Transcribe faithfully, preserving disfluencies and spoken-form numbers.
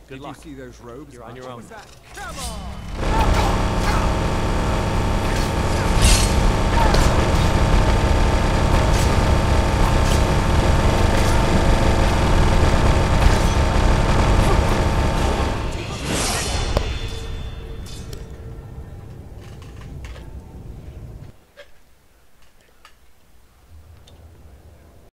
Good Did luck. you see those robes? You're on your own. What's that? Come on!